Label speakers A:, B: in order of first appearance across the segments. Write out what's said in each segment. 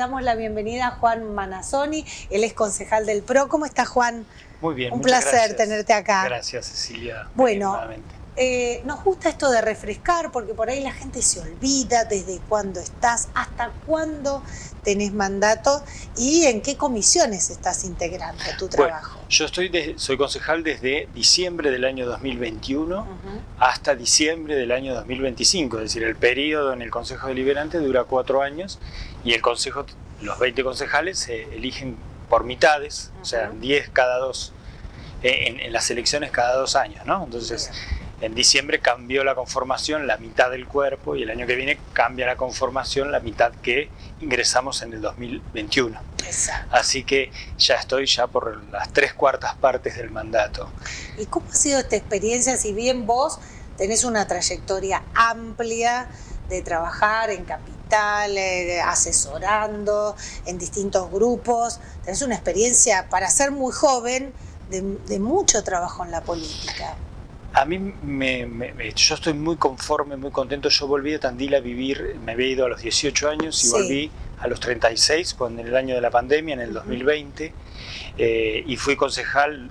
A: damos la bienvenida a Juan Manassoni, él es concejal del PRO. ¿Cómo estás, Juan?
B: Muy bien,
A: un placer tenerte acá.
B: Gracias, Cecilia.
A: Bueno, nos gusta esto de refrescar porque por ahí la gente se olvida desde cuándo estás, hasta cuándo tenés mandato y en qué comisiones estás integrando tu trabajo.
B: Bueno, yo soy concejal desde diciembre del año 2021 hasta diciembre del año 2025, es decir, el periodo en el Consejo Deliberante dura 4 años y el Consejo, los 20 concejales se eligen por mitades, o sea, 10 cada 2, en las elecciones cada 2 años, ¿no? Entonces, en diciembre cambió la conformación, la mitad del cuerpo, y el año que viene cambia la conformación, la mitad que ingresamos en el 2021.
A: Exacto.
B: Así que ya estoy por las 3/4 partes del mandato.
A: ¿Y cómo ha sido esta experiencia? Si bien vos tenés una trayectoria amplia de trabajar en capital, asesorando en distintos grupos, tenés una experiencia para ser muy joven de mucho trabajo en la política.
B: A mí, yo estoy muy conforme, muy contento. Yo volví a Tandil a vivir, me había ido a los 18 años y volví a los 36, en el año de la pandemia, en el 2020, y fui concejal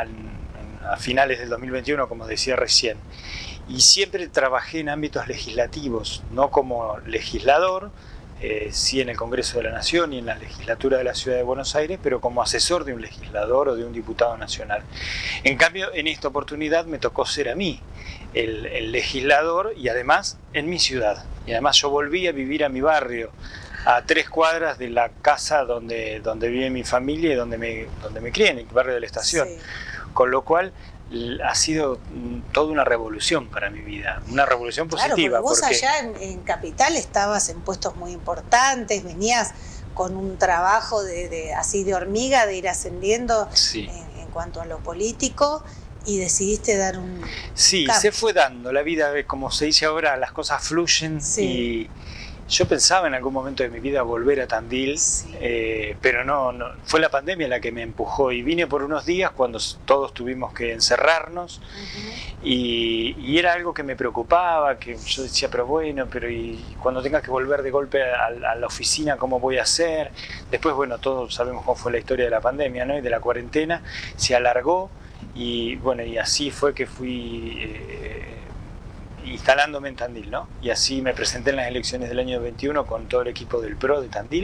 B: a finales del 2021, como decía recién. Y siempre trabajé en ámbitos legislativos, no como legislador, sí en el Congreso de la Nación y en la legislatura de la Ciudad de Buenos Aires, pero como asesor de un legislador o de un diputado nacional. En cambio, en esta oportunidad me tocó ser a mí el legislador y además en mi ciudad. Y además yo volví a vivir a mi barrio, a 3 cuadras de la casa donde vive mi familia y donde me crié, en el barrio de la Estación. Sí. Con lo cual ha sido toda una revolución para mi vida, una revolución positiva.
A: Claro, vos allá en Capital estabas en puestos muy importantes, venías con un trabajo así de hormiga, de ir ascendiendo en cuanto a lo político, y decidiste dar un cambio.
B: Se fue dando, la vida, como se dice ahora, las cosas fluyen, y yo pensaba en algún momento de mi vida volver a Tandil, pero no, fue la pandemia la que me empujó, y vine por unos días cuando todos tuvimos que encerrarnos, y era algo que me preocupaba, que yo decía, pero y cuando tenga que volver de golpe a la oficina, ¿cómo voy a hacer? Después, bueno, todos sabemos cómo fue la historia de la pandemia, ¿no? Y de la cuarentena, se alargó, y bueno, y así fue que fui instalándome en Tandil, ¿no? Y así me presenté en las elecciones del año 21 con todo el equipo del PRO de Tandil,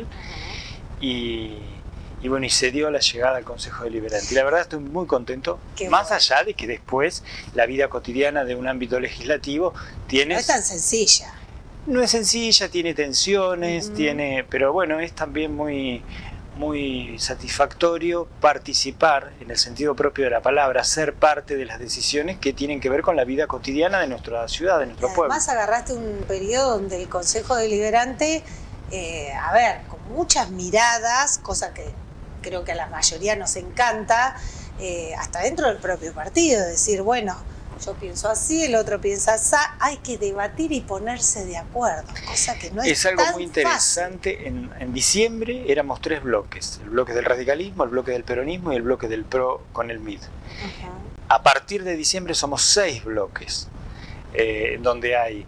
B: y bueno, y se dio la llegada al Consejo Deliberante. Y la verdad estoy muy contento, más allá de que después la vida cotidiana de un ámbito legislativo tiene...
A: No es tan sencilla.
B: No es sencilla, tiene tensiones, pero bueno, es también muy satisfactorio participar, en el sentido propio de la palabra, ser parte de las decisiones que tienen que ver con la vida cotidiana de nuestra ciudad, de nuestro pueblo.
A: Además agarraste un periodo donde el Consejo Deliberante, con muchas miradas, cosa que creo que a la mayoría nos encanta, hasta dentro del propio partido, decir, bueno, yo pienso así, el otro piensa así, hay que debatir y ponerse de acuerdo, cosa que no es
B: algo
A: tan
B: muy interesante. En diciembre éramos 3 bloques, el bloque del radicalismo, el bloque del peronismo y el bloque del PRO con el MID. A partir de diciembre somos 6 bloques, donde hay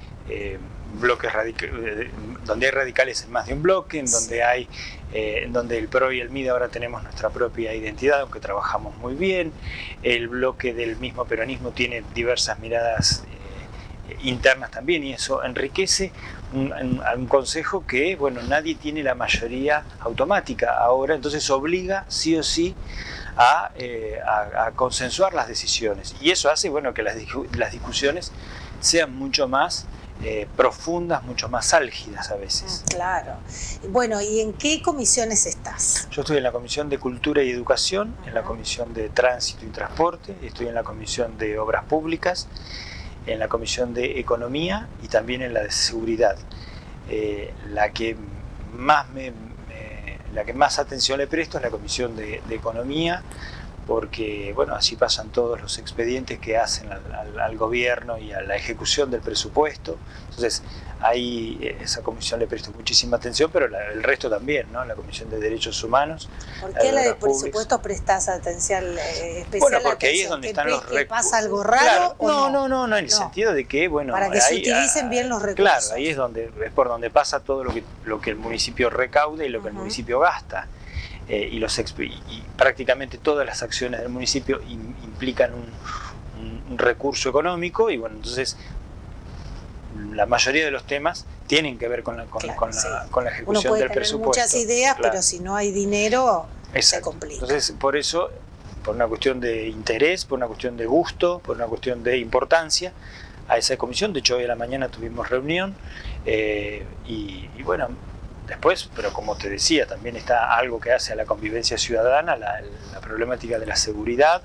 B: donde hay radicales en más de un bloque, donde el PRO y el MID ahora tenemos nuestra propia identidad, aunque trabajamos muy bien. El bloque del mismo peronismo tiene diversas miradas internas también, y eso enriquece a un consejo que, bueno, nadie tiene la mayoría automática ahora, entonces obliga sí o sí a consensuar las decisiones, y eso hace, bueno, que las discusiones sean mucho más profundas, mucho más álgidas a veces.
A: Claro. Bueno, ¿y en qué comisiones estás?
B: Yo estoy en la Comisión de Cultura y Educación, en la Comisión de Tránsito y Transporte, estoy en la Comisión de Obras Públicas, en la Comisión de Economía y también en la de Seguridad. La que más atención le presto es la Comisión de Economía, porque bueno, así pasan todos los expedientes que hacen al gobierno y a la ejecución del presupuesto. Entonces ahí esa comisión le prestó muchísima atención, pero el resto también, ¿no? La Comisión de Derechos Humanos.
A: ¿Por qué a la de presupuesto prestás atención especial?
B: Bueno, porque ahí es donde están los recursos.
A: ¿Pasa algo raro?
B: Claro, no, en el sentido de que, bueno,
A: para que se utilicen bien los recursos.
B: Claro, ahí es por donde pasa todo lo que el municipio recauda y lo que el municipio gasta. Y prácticamente todas las acciones del municipio implican un recurso económico, y bueno, entonces la mayoría de los temas tienen que ver con la ejecución del presupuesto. Uno puede tener
A: muchas ideas, pero si no hay dinero, se complica.
B: Entonces, por eso, por una cuestión de interés, por una cuestión de gusto, por una cuestión de importancia, a esa comisión, de hecho hoy a la mañana tuvimos reunión, y bueno, después, pero como te decía, también está algo que hace a la convivencia ciudadana, la problemática de la seguridad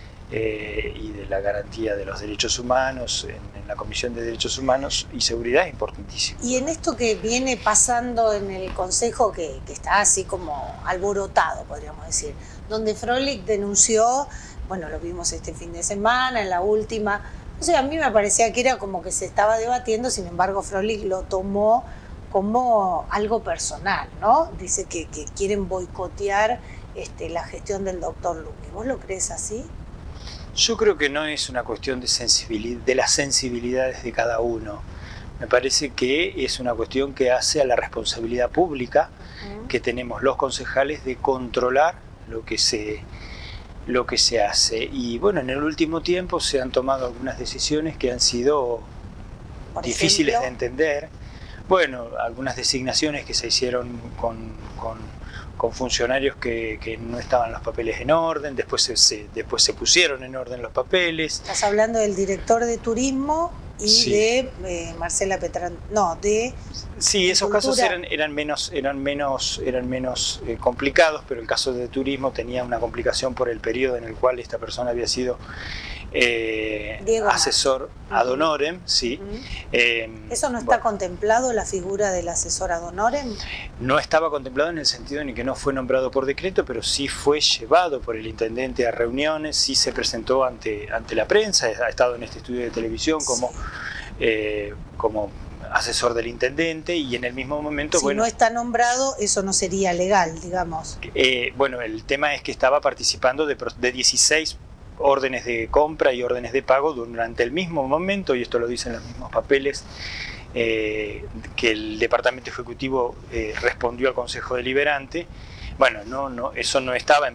B: y de la garantía de los derechos humanos en la Comisión de Derechos Humanos y Seguridad es importantísimo.
A: Y en esto que viene pasando en el Consejo, que está así como alborotado, podríamos decir, donde Froelich denunció, bueno, lo vimos este fin de semana, en la última, o sea, a mí me parecía que era como que se estaba debatiendo, sin embargo Froelich lo tomó como algo personal, ¿no? Dice que quieren boicotear la gestión del doctor Luque. ¿Vos lo crees así?
B: Yo creo que no es una cuestión de las sensibilidades de cada uno. Me parece que es una cuestión que hace a la responsabilidad pública que tenemos los concejales de controlar lo que se hace. Y bueno, en el último tiempo se han tomado algunas decisiones que han sido difíciles de entender. Bueno, algunas designaciones que se hicieron con funcionarios que no estaban los papeles en orden, después se pusieron en orden los papeles.
A: Estás hablando del director de turismo y sí, de Marcela Petrán, no, de...
B: Sí, esos casos eran menos complicados, pero el caso de turismo tenía una complicación por el periodo en el cual esta persona había sido asesor ad honorem, sí.
A: ¿Eso no está contemplado, la figura del asesor ad honorem?
B: No estaba contemplado en el sentido en que no fue nombrado por decreto, pero sí fue llevado por el intendente a reuniones, sí se presentó ante la prensa, ha estado en este estudio de televisión como asesor del intendente, y en el mismo momento...
A: Si no está nombrado, eso no sería legal, digamos.
B: Bueno, el tema es que estaba participando de 16 órdenes de compra y órdenes de pago durante el mismo momento, y esto lo dicen los mismos papeles, que el Departamento Ejecutivo respondió al Consejo Deliberante. Bueno, eso no estaba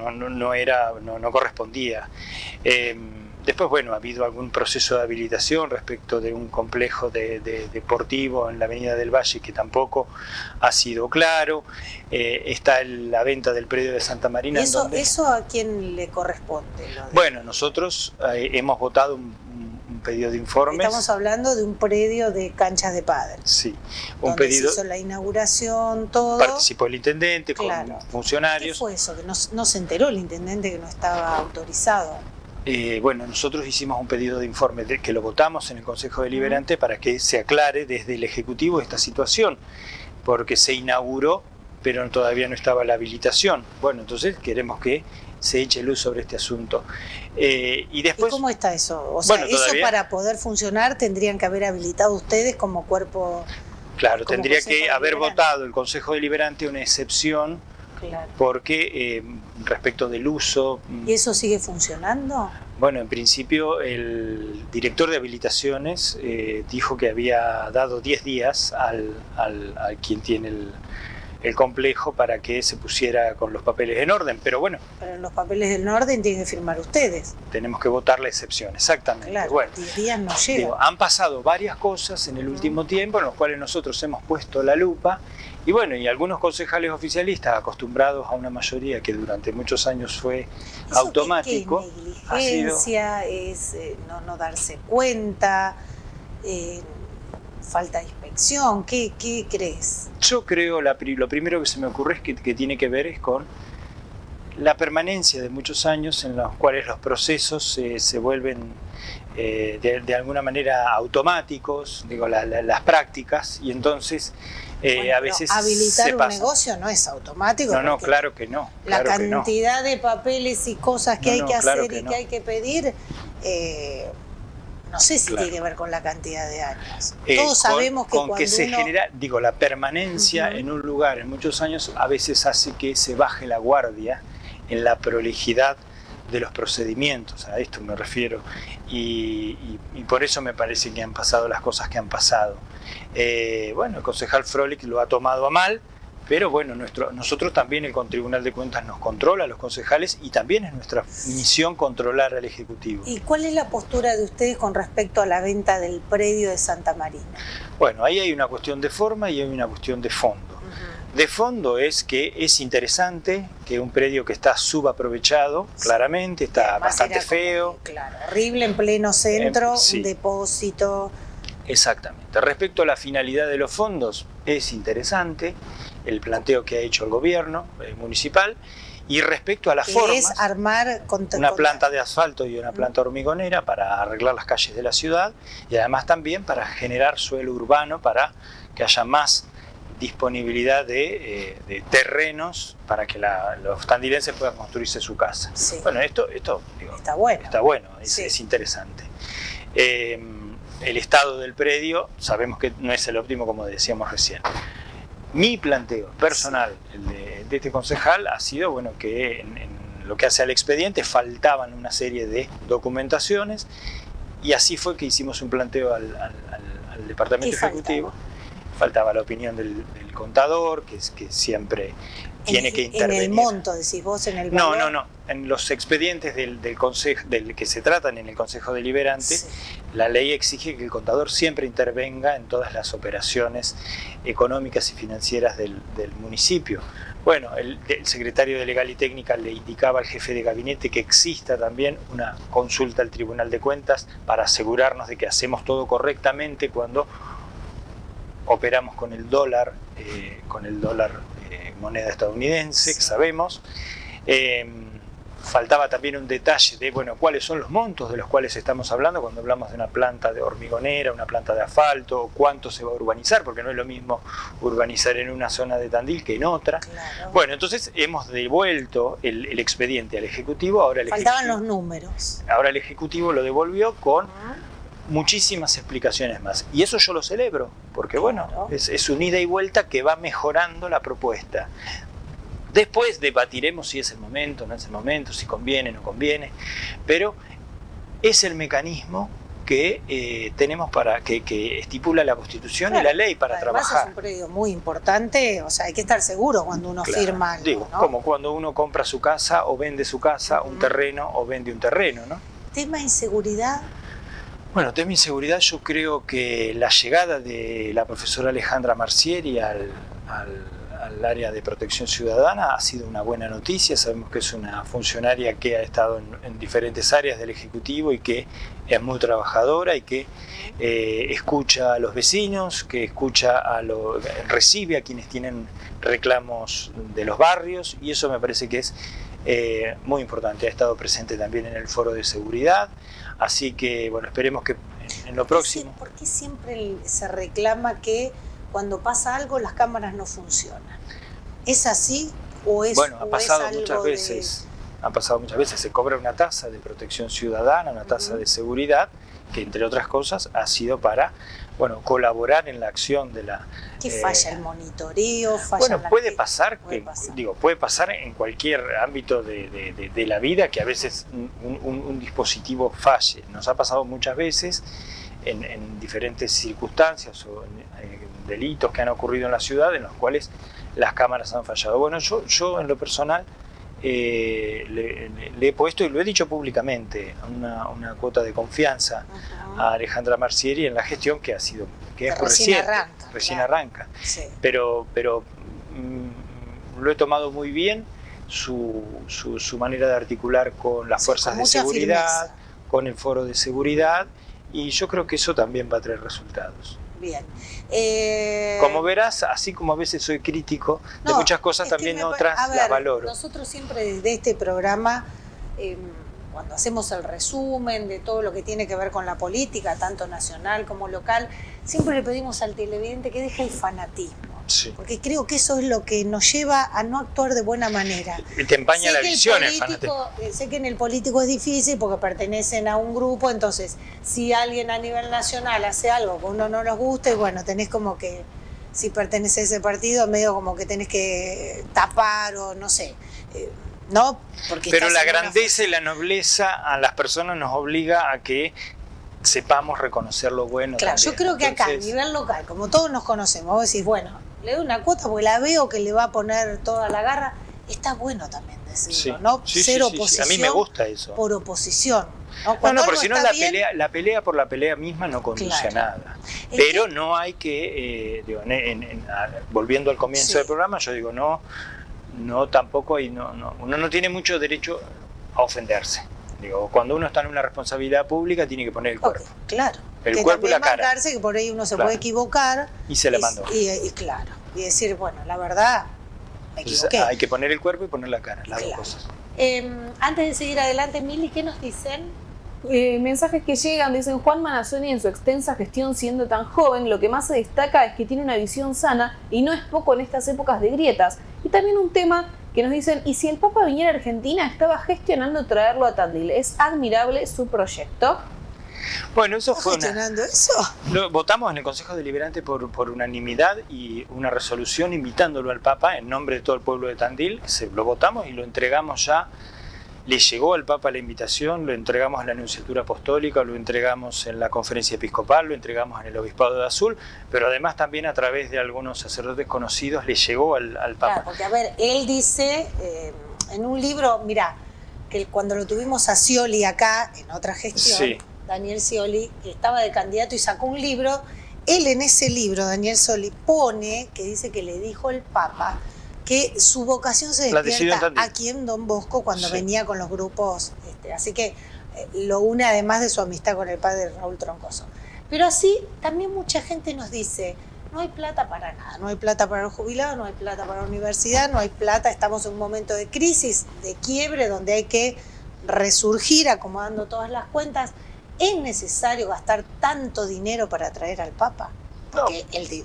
B: no correspondía. Después, bueno, ha habido algún proceso de habilitación respecto de un complejo deportivo en la Avenida del Valle que tampoco ha sido claro. Está la venta del predio de Santa Marina.
A: ¿Eso a quién le corresponde?
B: Bueno, nosotros hemos votado un pedido de informes.
A: Estamos hablando de un predio de canchas de pádel.
B: Sí,
A: un pedido. Se hizo la inauguración, todo.
B: Participó el intendente, claro, con funcionarios.
A: ¿Qué fue eso? Que no se enteró el intendente que no estaba autorizado.
B: Bueno, nosotros hicimos un pedido de informe que lo votamos en el Consejo Deliberante para que se aclare desde el Ejecutivo esta situación, porque se inauguró, pero todavía no estaba la habilitación. Bueno, entonces queremos que se eche luz sobre este asunto. Y después,
A: ¿y cómo está eso? O sea, bueno, eso para poder funcionar tendrían que haber habilitado ustedes como cuerpo...
B: Claro, tendría que haber votado el Consejo Deliberante una excepción. Claro. Porque respecto del uso...
A: ¿Y eso sigue funcionando?
B: Bueno, en principio el director de habilitaciones dijo que había dado 10 días al quien tiene el complejo para que se pusiera con los papeles en orden, pero bueno...
A: Pero en los papeles en orden tienen que firmar ustedes.
B: Tenemos que votar la excepción, exactamente.
A: Claro,
B: bueno,
A: 10 días no llegan.
B: Han pasado varias cosas en el último tiempo en los cuales nosotros hemos puesto la lupa. Y bueno, y algunos concejales oficialistas acostumbrados a una mayoría que durante muchos años fue automático.
A: ¿Es negligencia? ¿Es no darse cuenta? ¿Falta de inspección? ¿Qué crees?
B: Yo creo, lo primero que se me ocurre es que tiene que ver es con la permanencia de muchos años en los cuales los procesos se vuelven de alguna manera automáticos, digo, las prácticas, y entonces a veces
A: habilitar un negocio no es automático.
B: No, claro que no.
A: La cantidad de papeles y cosas que hay que hacer y que hay que pedir, no sé si tiene que ver con la cantidad de años. Todos sabemos que cuando
B: se genera, digo, la permanencia en un lugar en muchos años a veces hace que se baje la guardia en la prolijidad de los procedimientos, a esto me refiero, y por eso me parece que han pasado las cosas que han pasado. Bueno, el concejal Froelich lo ha tomado a mal, pero bueno, nosotros también el Tribunal de Cuentas nos controla a los concejales y también es nuestra misión controlar al Ejecutivo.
A: ¿Y cuál es la postura de ustedes con respecto a la venta del predio de Santa Marina?
B: Bueno, ahí hay una cuestión de forma y hay una cuestión de fondo. De fondo es que es interesante que un predio que está subaprovechado, claramente, está bastante feo.
A: Claro, horrible en pleno centro, un depósito.
B: Exactamente. Respecto a la finalidad de los fondos, es interesante el planteo que ha hecho el gobierno municipal. Y respecto a las formas,
A: es armar
B: una planta de asfalto y una planta hormigonera para arreglar las calles de la ciudad y además también para generar suelo urbano para que haya más disponibilidad de terrenos para que los tandilenses puedan construirse su casa.
A: Sí.
B: Bueno, esto digo,
A: está bueno.
B: Está bueno, es interesante. El estado del predio sabemos que no es el óptimo, como decíamos recién. Mi planteo personal, el de este concejal, ha sido bueno, que en lo que hace al expediente faltaban una serie de documentaciones y así fue que hicimos un planteo al Departamento Ejecutivo. Faltaba la opinión del contador, que siempre tiene que intervenir.
A: ¿En el monto, decís vos, en el valor?
B: No. En los expedientes del que se tratan en el Consejo Deliberante, la ley exige que el contador siempre intervenga en todas las operaciones económicas y financieras del municipio. Bueno, el secretario de Legal y Técnica le indicaba al jefe de gabinete que exista también una consulta al Tribunal de Cuentas para asegurarnos de que hacemos todo correctamente cuando operamos con el dólar moneda estadounidense, que sabemos. Faltaba también un detalle de, bueno, cuáles son los montos de los cuales estamos hablando cuando hablamos de una planta de hormigonera, una planta de asfalto, cuánto se va a urbanizar, porque no es lo mismo urbanizar en una zona de Tandil que en otra.
A: Claro.
B: Bueno, entonces hemos devuelto el expediente al Ejecutivo.
A: Faltaban los números.
B: Ahora el Ejecutivo lo devolvió con muchísimas explicaciones más. Y eso yo lo celebro, porque bueno, es un ida y vuelta que va mejorando la propuesta. Después debatiremos si es el momento, no es el momento, si conviene, no conviene, pero es el mecanismo que tenemos para que estipula la Constitución y la ley para trabajar.
A: Es un predio muy importante, o sea, hay que estar seguro cuando uno firma algo,
B: digo,
A: ¿no?
B: Como cuando uno compra su casa o vende su casa, un terreno o vende un terreno, ¿no?
A: ¿Tema inseguridad?
B: Bueno, tema inseguridad, yo creo que la llegada de la profesora Alejandra Marcieri al área de protección ciudadana ha sido una buena noticia. Sabemos que es una funcionaria que ha estado en diferentes áreas del Ejecutivo y que es muy trabajadora y que escucha a los vecinos, que recibe a quienes tienen reclamos de los barrios, y eso me parece que es muy importante. Ha estado presente también en el foro de seguridad, así que bueno, esperemos que en lo próximo...
A: ¿Por qué siempre se reclama que cuando pasa algo las cámaras no funcionan? ¿Es así o es
B: Bueno, ha pasado muchas veces. Se cobra una tasa de protección ciudadana, una tasa de seguridad, que entre otras cosas ha sido para, bueno, colaborar en la acción de la...
A: ¿Qué falla el monitoreo?
B: Bueno, puede pasar en cualquier ámbito de la vida que a veces un dispositivo falle. Nos ha pasado muchas veces en diferentes circunstancias o en delitos que han ocurrido en la ciudad en los cuales las cámaras han fallado. Bueno, yo en lo personal le he puesto, y lo he dicho públicamente, una cuota de confianza a Alejandra Marcieri en la gestión que es recién arranca.
A: Sí.
B: Pero lo he tomado muy bien, su manera de articular con las fuerzas de seguridad,
A: firmeza,
B: con el foro de seguridad, y yo creo que eso también va a traer resultados.
A: Bien.
B: Como verás, así como a veces soy crítico de muchas cosas, también otras las valoro.
A: Nosotros siempre desde este programa cuando hacemos el resumen de todo lo que tiene que ver con la política, tanto nacional como local, siempre le pedimos al televidente que deje el fanatismo.
B: Sí.
A: Porque creo que eso es lo que nos lleva a no actuar de buena manera.
B: Y te empaña la visión el fanatismo.
A: Sé que en el político es difícil porque pertenecen a un grupo, entonces si alguien a nivel nacional hace algo que a uno no nos gusta, y bueno, tenés como que, si pertenece a ese partido, medio como que tenés que tapar o no sé, ¿no? Porque
B: pero la grandeza y la nobleza a las personas nos obliga a que sepamos reconocer lo bueno.
A: Claro,
B: también.
A: Yo creo que acá, a nivel local, como todos nos conocemos, vos decís, bueno, le doy una cuota porque la veo que le va a poner toda la garra, está bueno también decirlo,
B: sí.
A: ¿no?
B: Sí,
A: Ser
B: sí,
A: oposición.
B: Sí. A mí me gusta eso.
A: Por oposición.
B: No, porque si no la pelea por la pelea misma no conduce a nada. Pero no hay que, digo, volviendo al comienzo del programa, yo digo, no tampoco hay, uno no tiene mucho derecho a ofenderse. Digo, cuando uno está en una responsabilidad pública tiene que poner el cuerpo.
A: Claro.
B: El cuerpo y la cara.
A: Marcarse, que por ahí uno se puede equivocar.
B: Y se la mandó.
A: Y claro. Y decir, bueno, la verdad, me equivoqué.
B: Hay que poner el cuerpo y poner la cara, las dos cosas.
A: Antes de seguir adelante, Mili, ¿qué nos dicen?
C: Mensajes que llegan, dicen: Juan Manassoni, en su extensa gestión siendo tan joven, lo que más se destaca es que tiene una visión sana y no es poco en estas épocas de grietas. Y también un tema que nos dicen: y si el Papa viniera a Argentina, estaba gestionando traerlo a Tandil. Es admirable su proyecto.
B: Bueno, eso fue
A: gestionando eso?
B: Lo votamos en el Consejo Deliberante por unanimidad y una resolución invitándolo al Papa en nombre de todo el pueblo de Tandil. Lo votamos y lo entregamos ya. Le llegó al Papa la invitación, lo entregamos en la Nunciatura Apostólica, lo entregamos en la Conferencia Episcopal, lo entregamos en el Obispado de Azul, pero además también a través de algunos sacerdotes conocidos le llegó al Papa.
A: Claro, porque a ver, él dice en un libro, mira, que cuando lo tuvimos a Scioli acá, en otra gestión, Daniel Scioli, que estaba de candidato y sacó un libro, él en ese libro, Daniel Scioli, pone que dice que le dijo el Papa que su vocación se despierta aquí en Don Bosco cuando venía con los grupos, así que lo une además de su amistad con el padre Raúl Troncoso. Pero así también mucha gente nos dice, no hay plata para nada, no hay plata para los jubilados, no hay plata para la universidad, no hay plata, estamos en un momento de crisis, de quiebre, donde hay que resurgir acomodando todas las cuentas. ¿Es necesario gastar tanto dinero para traer al Papa? Porque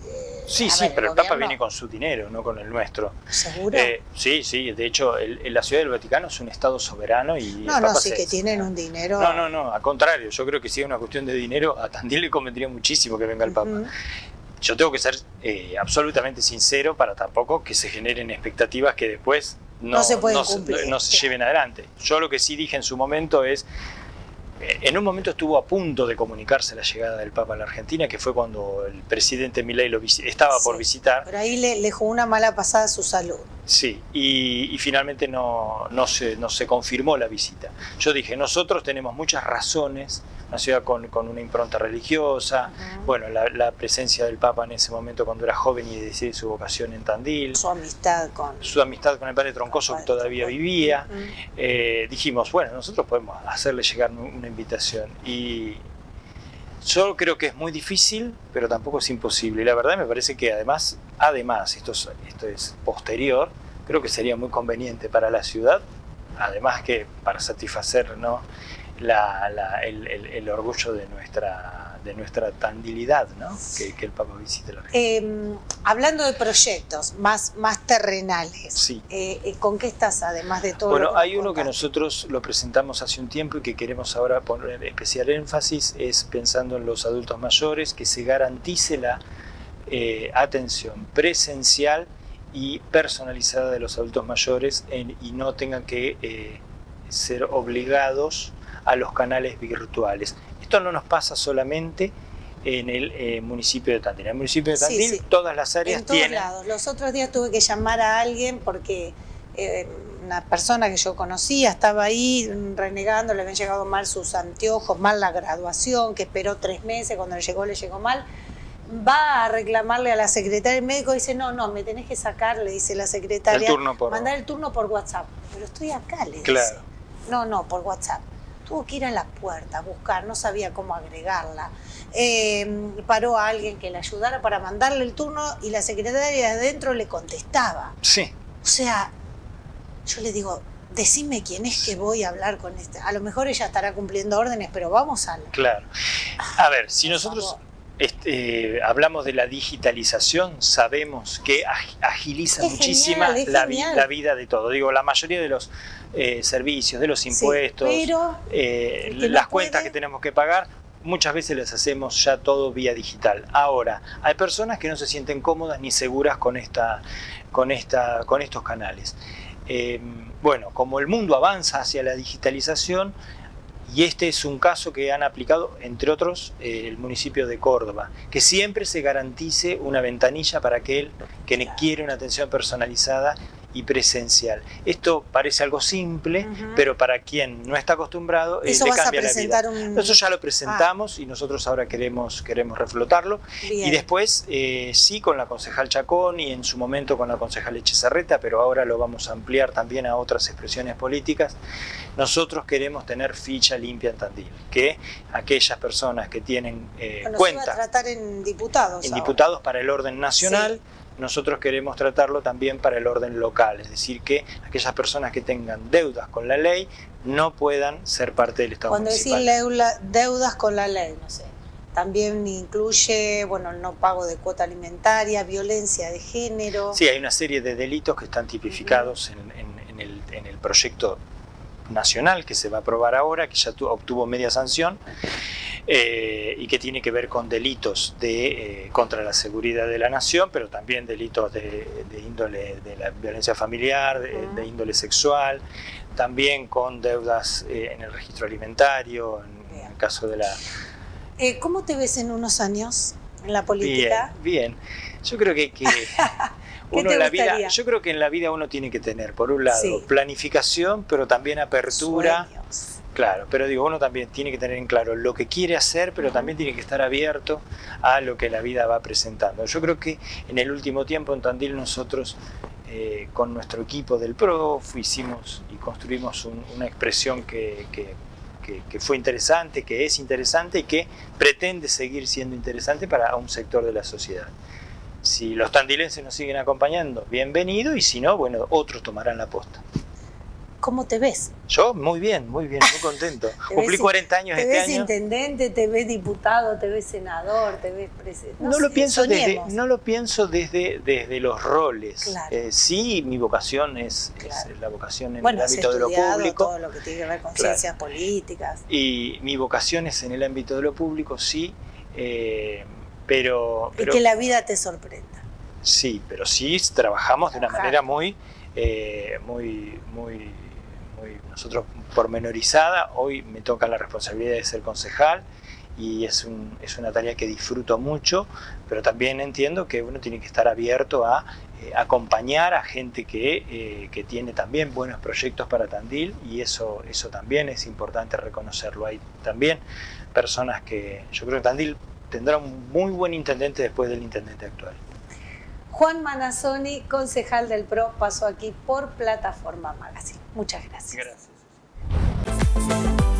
B: pero el Papa viene con su dinero, no con el nuestro.
A: ¿Seguro?
B: Sí, de hecho, la Ciudad del Vaticano es un Estado soberano y
A: que tienen un dinero.
B: No, al contrario, yo creo que si es una cuestión de dinero, a Tandil le convendría muchísimo que venga el Papa. Yo tengo que ser absolutamente sincero para tampoco que se generen expectativas que después no se lleven adelante. Yo lo que sí dije en su momento es, en un momento estuvo a punto de comunicarse la llegada del Papa a la Argentina, que fue cuando el presidente Milei estaba por visitar.
A: Pero ahí le jugó una mala pasada a su salud.
B: Sí, y finalmente no se confirmó la visita. Yo dije, nosotros tenemos muchas razones, una ciudad con una impronta religiosa, bueno, la presencia del Papa en ese momento cuando era joven y decide su vocación en Tandil.
A: Su amistad con
B: el padre Troncoso, que todavía vivía. Dijimos, bueno, nosotros podemos hacerle llegar una invitación. Y yo creo que es muy difícil, pero tampoco es imposible. Y la verdad me parece que además esto es posterior, creo que sería muy conveniente para la ciudad, además que para satisfacer, ¿no?, el orgullo de nuestra tandilidad, ¿no?, que el Papa visite la región.
A: Hablando de proyectos más terrenales, ¿con qué estás además de todo?
B: Bueno, hay uno que nosotros lo presentamos hace un tiempo y que queremos ahora poner especial énfasis, es pensando en los adultos mayores, que se garantice la atención presencial y personalizada de los adultos mayores y no tengan que ser obligados a los canales virtuales. Esto no nos pasa solamente en el municipio de Tandil. En el municipio de Tandil todas las áreas tienen...
A: En todos lados. Los otros días tuve que llamar a alguien porque una persona que yo conocía estaba ahí renegando, le habían llegado mal sus anteojos, mal la graduación, que esperó 3 meses, cuando le llegó mal. Va a reclamarle a la secretaria, el médico dice, no, me tenés que sacar, le dice la secretaria, mandar el turno por WhatsApp. Pero estoy acá, le dice. No, por WhatsApp. Tuvo que ir a la puerta a buscar, no sabía cómo agregarla. Paró a alguien que le ayudara para mandarle el turno y la secretaria de adentro le contestaba.
B: Sí.
A: O sea, yo le digo, decime quién es que voy a hablar con este. A lo mejor ella estará cumpliendo órdenes, pero vamos a...
B: Claro. A ver, si nosotros hablamos de la digitalización, sabemos que agiliza muchísimo la vida de todo. Digo, la mayoría de los servicios, de los impuestos, las cuentas que tenemos que pagar, muchas veces las hacemos ya todo vía digital. Ahora, hay personas que no se sienten cómodas ni seguras con estos canales. Bueno, como el mundo avanza hacia la digitalización, y este es un caso que han aplicado, entre otros, el municipio de Córdoba, que siempre se garantice una ventanilla para aquel que quiere una atención personalizada y presencial. Esto parece algo simple, pero para quien no está acostumbrado, le cambia la vida. Nosotros ya lo presentamos y nosotros ahora queremos reflotarlo. Bien. Y después, sí, con la concejal Chacón y en su momento con la concejal Echezarreta, pero ahora lo vamos a ampliar también a otras expresiones políticas. Nosotros queremos tener ficha limpia en Tandil, que aquellas personas que tienen cuenta...
A: Se va a tratar en diputados.
B: En diputados para el orden nacional. Sí. Nosotros queremos tratarlo también para el orden local, es decir, que aquellas personas que tengan deudas con la ley no puedan ser parte del Estado municipal.
A: Cuando decís deudas con la ley, no sé, también incluye, bueno, el no pago de cuota alimentaria, violencia de género...
B: Sí, hay una serie de delitos que están tipificados en el proyecto nacional que se va a aprobar ahora, que ya obtuvo media sanción, y que tiene que ver con delitos contra la seguridad de la nación, pero también delitos de índole de la violencia familiar, de índole sexual, también con deudas en el registro alimentario, en el caso de la...
A: ¿Cómo te ves en unos años en la política?
B: Bien. Yo creo que yo creo que en la vida uno tiene que tener, por un lado, planificación, pero también apertura.
A: Sueños.
B: Claro, pero digo, uno también tiene que tener en claro lo que quiere hacer, pero también tiene que estar abierto a lo que la vida va presentando. Yo creo que en el último tiempo en Tandil nosotros, con nuestro equipo del PRO, hicimos y construimos una expresión que fue interesante, que es interesante y que pretende seguir siendo interesante para un sector de la sociedad. Si los tandilenses nos siguen acompañando, bienvenido, y si no, bueno, otros tomarán la posta.
A: ¿Cómo te ves?
B: Yo muy bien, muy contento. Cumplí 40 años este año.
A: ¿Te ves intendente, te ves diputado, te ves senador, te ves presidente?
B: No lo pienso desde los roles. Claro. Sí, mi vocación es la vocación en el ámbito de lo público.
A: Todo lo que tiene que ver con ciencias políticas.
B: Y mi vocación es en el ámbito de lo público, sí. Pero
A: que la vida te sorprenda.
B: Sí, pero sí trabajamos de una manera muy nosotros pormenorizada. Hoy me toca la responsabilidad de ser concejal y es una tarea que disfruto mucho, pero también entiendo que uno tiene que estar abierto a acompañar a gente que tiene también buenos proyectos para Tandil, y eso también es importante reconocerlo. Hay también personas que yo creo que Tandil tendrá un muy buen intendente después del intendente actual.
A: Juan Manassoni, concejal del PRO, pasó aquí por Plataforma Magazine. Muchas gracias.
B: Gracias.